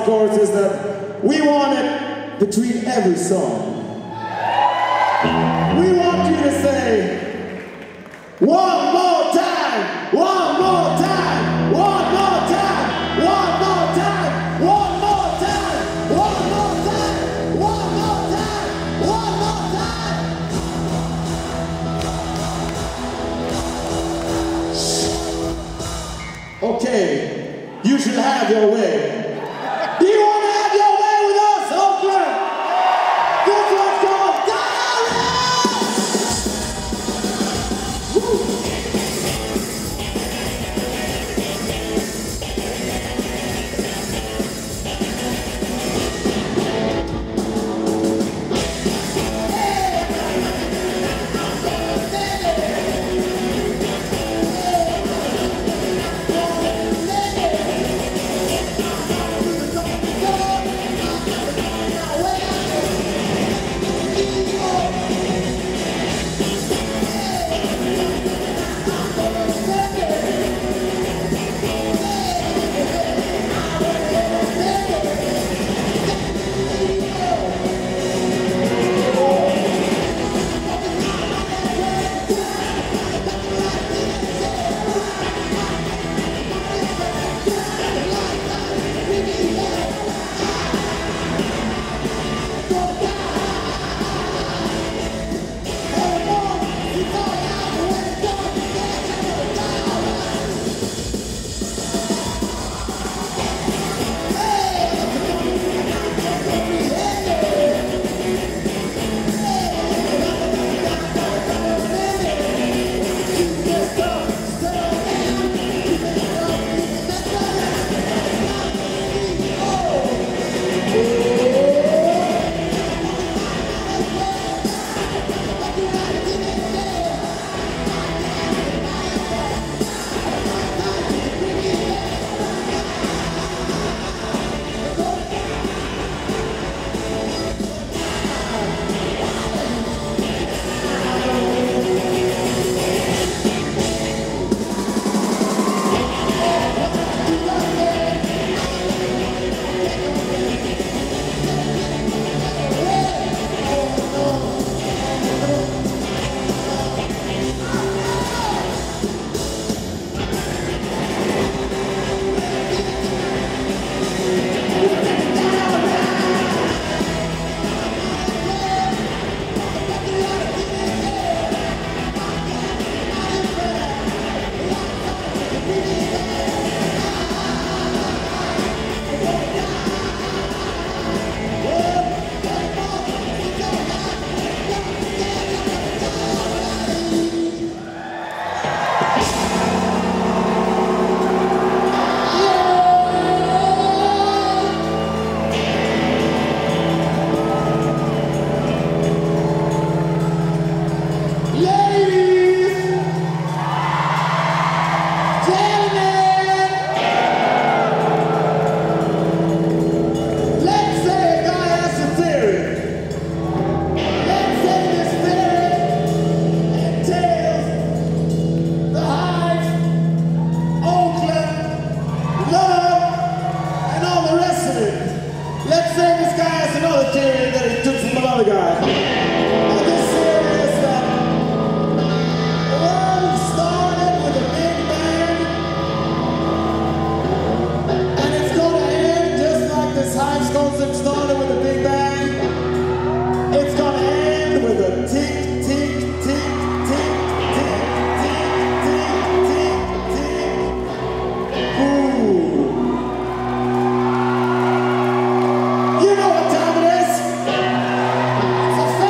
of course, is that we want it between every song. We want you to say, one more time, one more time, one more time, one more time, one more time, one more time, one more time, one more time. Okay, you should have your way. Do you want to have your way with us, Oakland? This one's called Diary! Woo! It's a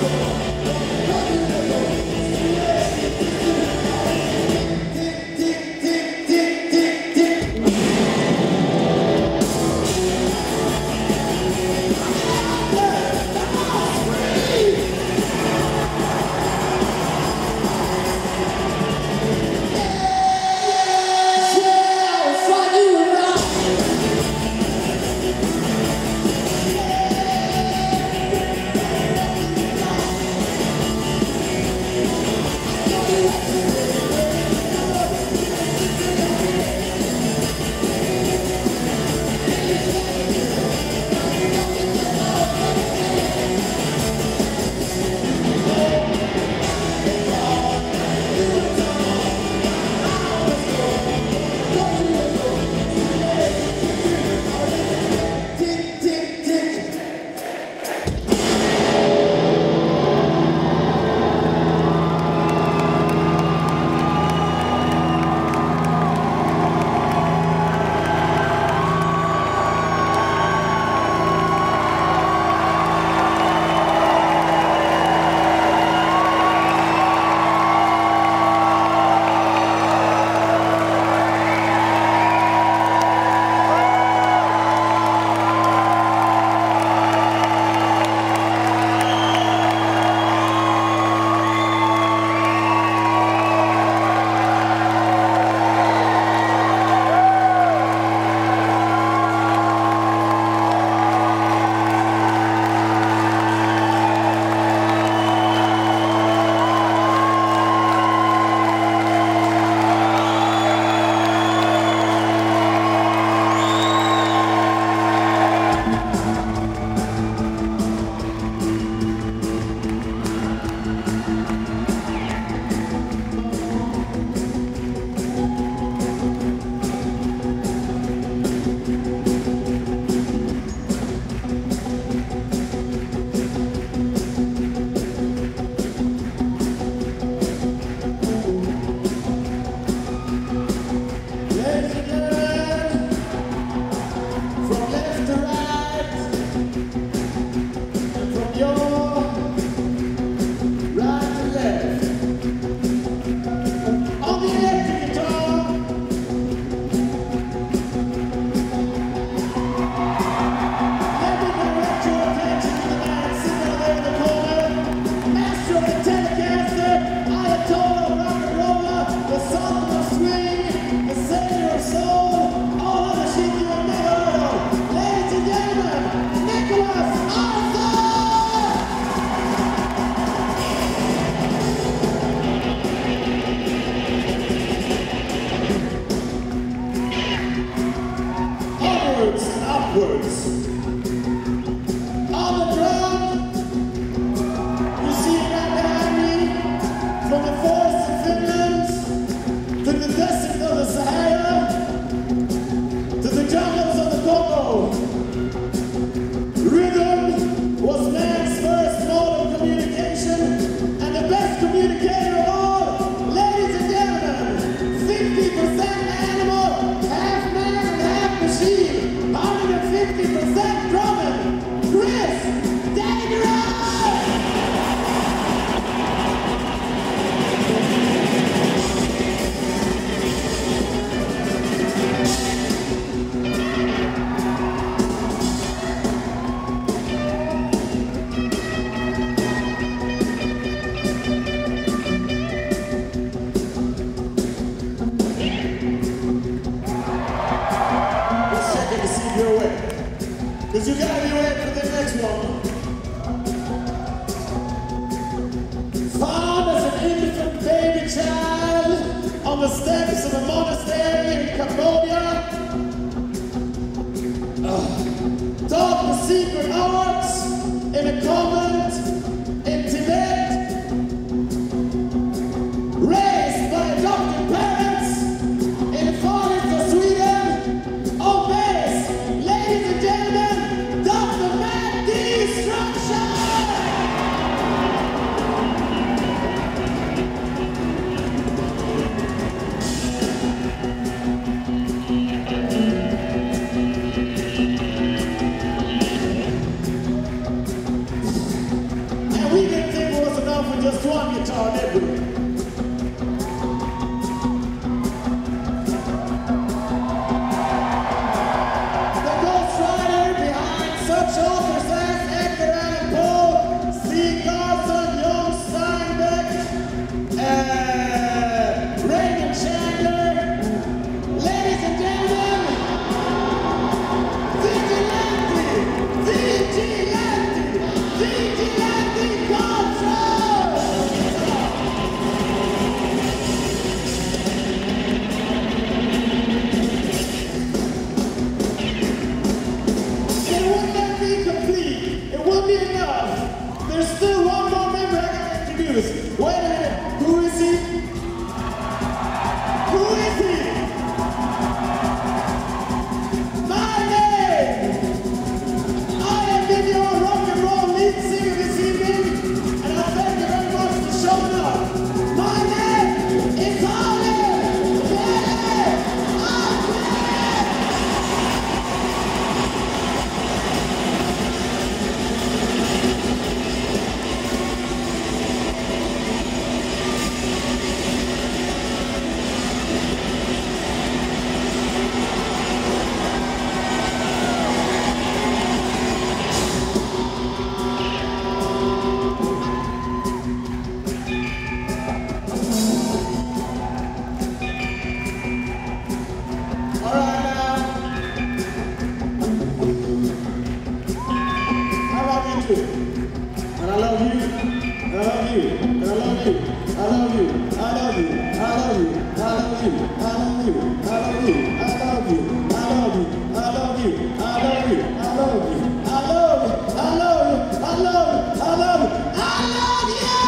Because you gotta be ready for the next one. Found as an infant baby child on the steps of a monastery in Cambodia. Taught the secret arts in a convent in Tibet. Raised by adopted parents in the forest of Sweden. On bass, ladies and gentlemen, Dr. Matt Destruction! with just one guitar, did we? The Ghost Rider behind such authors as Edgar Allan Poe, C. Carson, Young Steinbeck, Reagan Chandler. Ladies and gentlemen, Vigilante Control! It would not be complete. It won't be enough. There's still one more member I gotta introduce. Wait a minute. Who is he? Who is he? My name! I have been your rock and roll lead singer this evening, and I thank you very much for showing up. My name is Harley Bailey Osment! And I love you, and I love you, and I love you, I love you, I love you, I love you, I love you, I love you, I love you, I love you, I love you, I love you, I love you, I love you, I love you, I love you, I love you, I love you, I love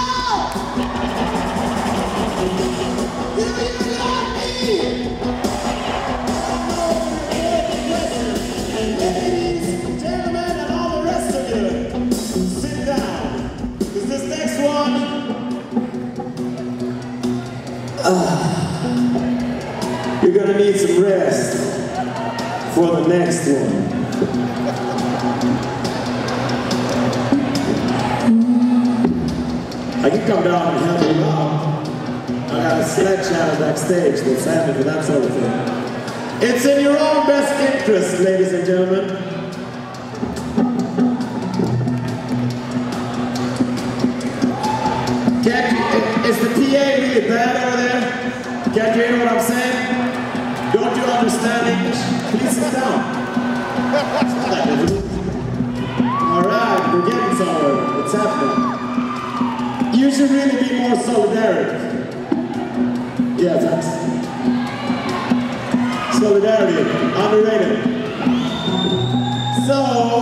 you! Do you love me? Ladies, gentlemen, and all the rest of you, sit down, because this next one, you're gonna need some rest for the next one. I can come down and help you out. I got a sledgehammer backstage that's happening for that sort of thing. It's in your own best interest, ladies and gentlemen. Is the PA really bad over there? Can't you hear what I'm saying? Don't you understand English? Please sit down. It's not that difficult. Alright, we're getting somewhere. It's happening. You should really be more solidarity. Yeah, thanks. Solidarity, underrated. So,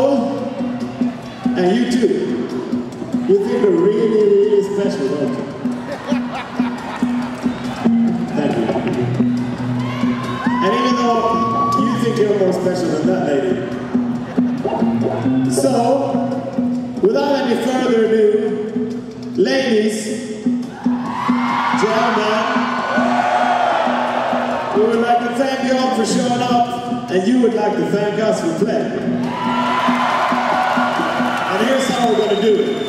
and you too. You think we're really, really special, don't you? Thank you. And even though you think you're more special than that lady. So, without any further ado, ladies, gentlemen, we would like to thank you all for showing up, and you would like to thank us for playing. And here's how we're going to do it.